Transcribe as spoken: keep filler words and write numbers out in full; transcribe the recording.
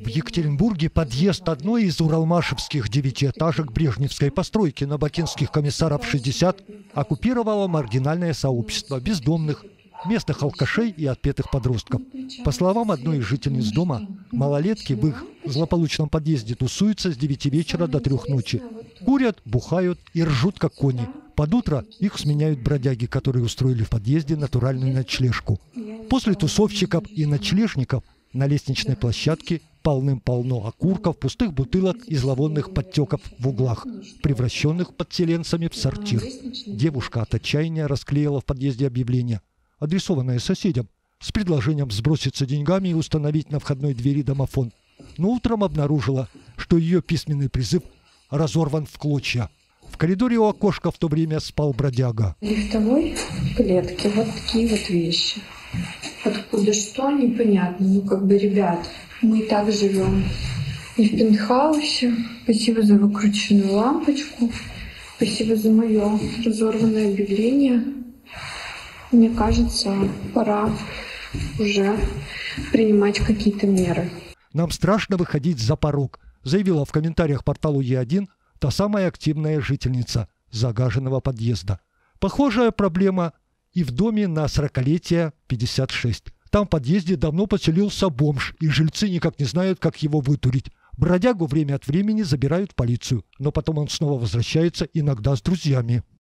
В Екатеринбурге подъезд одной из уралмашевских девятиэтажек брежневской постройки на Бакинских комиссаров шестьдесят оккупировало маргинальное сообщество бездомных, местных алкашей и отпетых подростков. По словам одной из жительниц дома, малолетки в их злополучном подъезде тусуются с девяти вечера до трех ночи. Курят, бухают и ржут, как кони. Под утро их сменяют бродяги, которые устроили в подъезде натуральную ночлежку. После тусовщиков и ночлежников на лестничной площадке полным-полно окурков, пустых бутылок и зловонных подтеков в углах, превращенных подселенцами в сортир. Девушка от отчаяния расклеила в подъезде объявление, адресованное соседям, с предложением сброситься деньгами и установить на входной двери домофон. Но утром обнаружила, что ее письменный призыв разорван в клочья. В коридоре у окошка в то время спал бродяга. В лифтовой клетке вот такие вот вещи. Откуда что, непонятно. Ну, как бы, ребят, мы и так живем. И в пентхаусе. Спасибо за выкрученную лампочку. Спасибо за мое разорванное объявление. Мне кажется, пора уже принимать какие-то меры. Нам страшно выходить за порог, заявила в комментариях порталу Е один та самая активная жительница загаженного подъезда. Похожая проблема и в доме на сорокалетие пятьдесят шесть. Там в подъезде давно поселился бомж, и жильцы никак не знают, как его вытурить. Бродягу время от времени забирают в полицию, но потом он снова возвращается, иногда с друзьями.